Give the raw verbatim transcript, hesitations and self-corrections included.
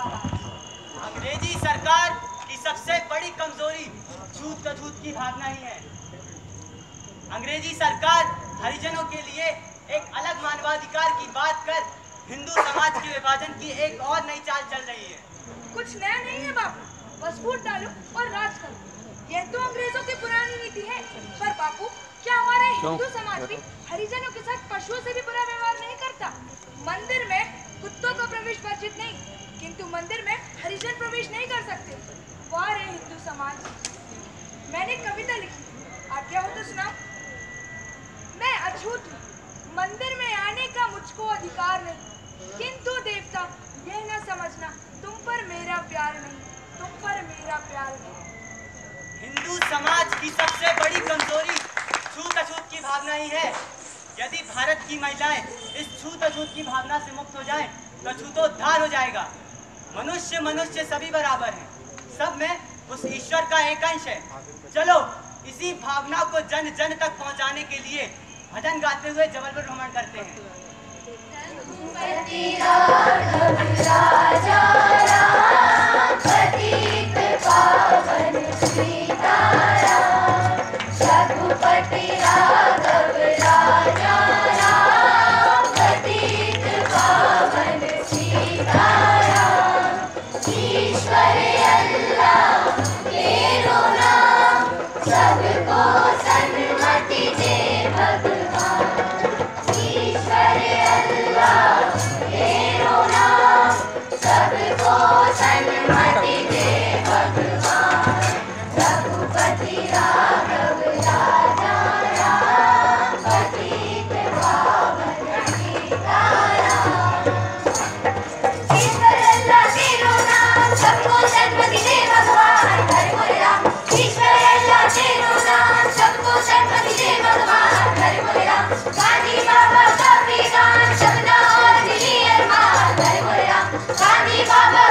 अंग्रेजी सरकार की सबसे बड़ी कमजोरी छूत अछूत की भावना ही है। अंग्रेजी सरकार हरिजनों के लिए एक अलग मानवाधिकार की बात कर हिंदू समाज के विभाजन की एक और नई चाल चल रही है। कुछ नया नहीं है बापू, बस वोट डालो और राज करो, यह तो अंग्रेजों की पुरानी नीति है। पर बापू, क्या हमारा हिंदू समाज भी हरिजनों के साथ पशुओं से भी बुरा व्यवहार नहीं करता? मंदिर में कुत्तों का प्रवेश वर्जित नहीं, किंतु मंदिर में हरिजन प्रवेश नहीं कर सकते। वाह रे हिंदू समाज। मैंने कविता लिखी, आज्ञा हो तो सुनाओ। मैं अछूत हूँ, मंदिर में आने का मुझको अधिकार नहीं, किंतु देवता यह न समझना तुम पर मेरा प्यार नहीं, तुम पर मेरा प्यार नहीं। हिंदू समाज की सबसे बड़ी कमजोरी छूत अछूत की भावना ही है। यदि भारत की महिलाएं इस छूत अछूत की भावना से मुक्त हो जाएं, तो छूतोद्धार हो जाएगा। मनुष्य मनुष्य सभी बराबर हैं, सब में उस ईश्वर का एक अंश है। चलो इसी भावना को जन जन तक पहुंचाने के लिए भजन गाते हुए जबलपुर भ्रमण करते हैं। राजा राम पतित पावन सीताराम, रघुपति राघव राजा राम पतित पावन सीताराम। ईश्वर अल्लाह तेरो नाम, सबको सन्मति दे भगवान। ईश्वर अल्लाह तेरो नाम, सबको सन्मति दे भगवान। रघुपति राघव राजा राम पतित पावन सीताराम। ईश्वर अल्लाह तेरो नाम, सबको सन्मति दे भगवान। हरे बोले राम। ईश्वर अल्लाह तेरो नाम, सबको सन्मति दे भगवान। हरे बोले राम। गांधी बाबा का विधान, शब्द और दिली अरमान। हरे बोले राम। गांधी बाबा